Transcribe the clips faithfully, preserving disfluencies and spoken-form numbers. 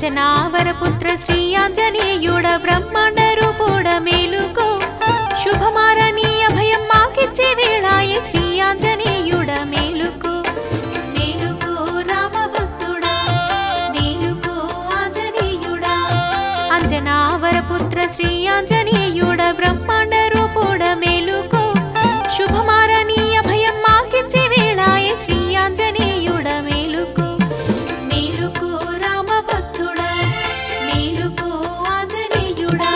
అంజనావరపుత్ర శ్రీ ఆంజనేయుడ బ్రహ్మాండ రూపుడ మేలుకో శుభమారని అభయం మాకిచ్చే వేళాయే శ్రీ ఆంజనేయుడ మేలుకో మేలుకో రామ భక్తుడా మేలుకో ఆంజనేయుడా అంజనావరపుత్ర శ్రీ ఆంజనేయుడ బ్రహ్మాండ రూపుడ మేలుకో శుభమారని అభయం మాకిచ్చే వేళాయే శ్రీ ఆంజనేయుడ మేలుకో మేలుకో రామ భక్తుడా మేలుకో ఆంజనేయుడా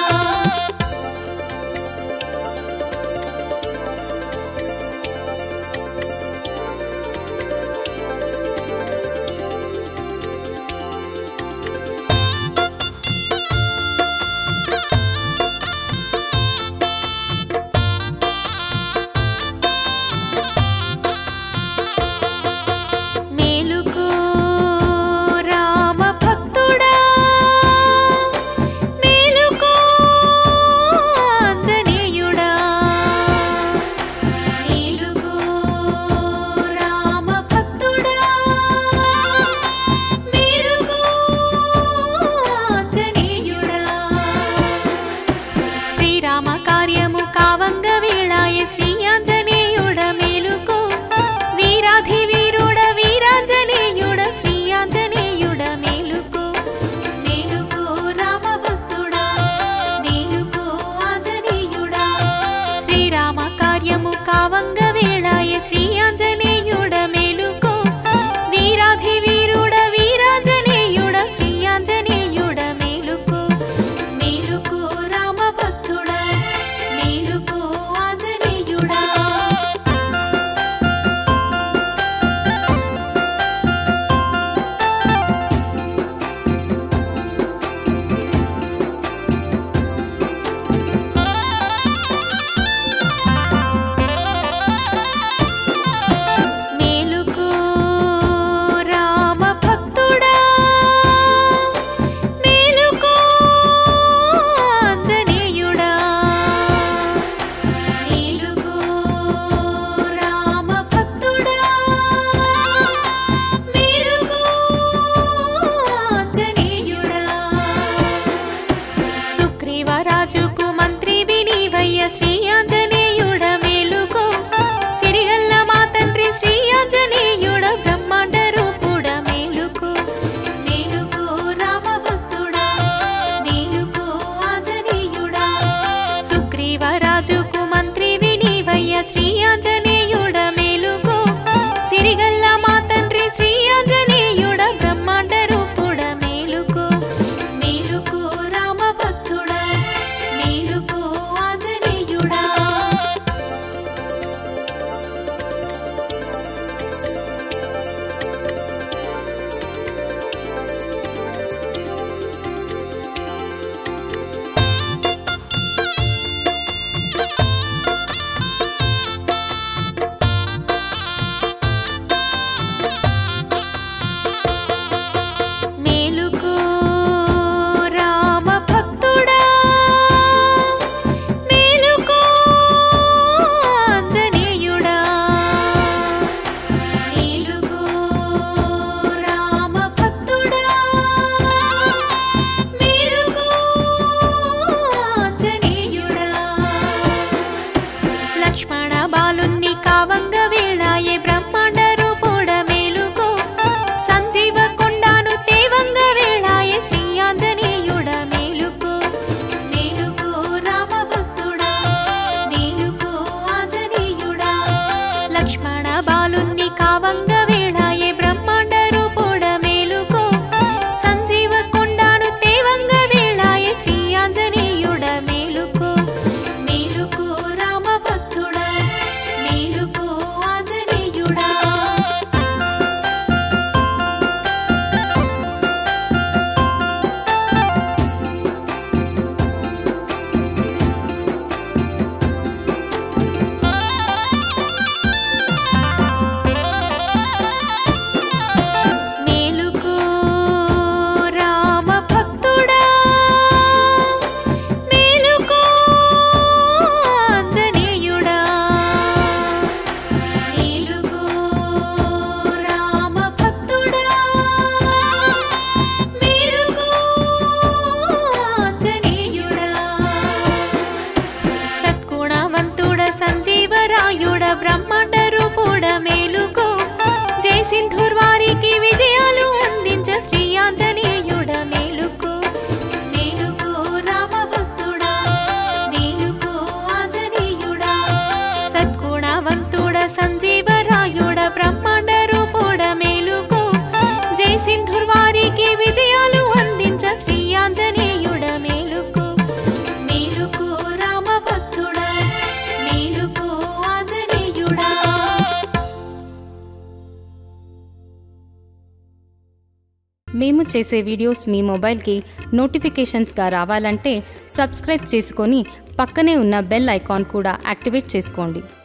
మేలుకో రామ భక్తుడా మేలుకో ఆంజనేయుడా మేలుకో రామ భక్తుడా మేలుకో ఆంజనేయుడా శ్రీరామ కార్యము కావంగ వేళాయ శ్రీ ఆంజనేయుడ మేలుకో వీరాధి వీరుడ వీరాంజనేయుడ శ్రీ ఆంజనేయుడ మేలుకో మేలుకో రామ భక్తుడా మేలుకో ఆంజనేయుడా శ్రీరామ కార్యము కావంగ వేళాయ శ్రీ ఆంజనేయుడ మేలుకో వీరాధి వీరుడ వీరాంజనేయుడ శ్రీ ఆంజనేయుడ మేలుకో మేలుకో రామ భక్తుడా మేలుకో ఆంజనేయుడా మేలుకో రామ భక్తుడా మేలుకో ఆంజనేయుడా మేలుకో రామ భక్తుడా మేలుకో ఆంజనేయుడా సుగ్రీవరాజుకు మంత్రి వినివయ్య శ్రీ ఆంజనేయుడ మేలుకో సిరిగల్ల మా తండ్రి శ్రీ ఆంజనేయుడ బ్రహ్మాండ రూపుడ మేలుకో మేలుకో రామ భక్తుడా మేలుకో ఆంజనేయుడా సుగ్రీవరాజుకు మంత్రి వినివయ్య శ్రీ ఆంజనేయుడ మేలుకో సిరిగల్ల మా తండ్రి శ్రీ ఆంజనేయుడ బ్రహ్మాండ రూపుడ మేలుకో మేలుకో రామ భక్తుడా మేలుకో ఆంజనేయుడా మేలుకో రామ భక్తుడా మేలుకో ఆంజనేయుడా మేలుకో రామ భక్తుడా మేలుకో ఆంజనేయుడా లక్ష్మణ బాలుని కావంగ వేళాయే బ్రహ్మాండ రూపుడ మేలుకో సంజీవ కొండాను తేవంగ వేళాయే శ్రీ ఆంజనేయుడ మేలుకో మేలుకో రామ భక్తుడా మేలుకో ఆంజనేయుడా లక్ష్మణ బాలుని కావంగ వేళాయే బ్రహ్మాండ రూపుడ మేలుకో సంజీవ కొండాను తేవంగ వేళాయే శ్రీ ఆంజనేయుడ మేలుకో మేలుకో రామ భక్తుడా మేలుకో ఆంజనేయుడా మేము చేసే వీడియోస్ మీ మొబైల్కి నోటిఫికేషన్స్గా రావాలంటే సబ్స్క్రైబ్ చేసుకొని పక్కనే ఉన్న బెల్ ఐకాన్ కూడా యాక్టివేట్ చేసుకోండి.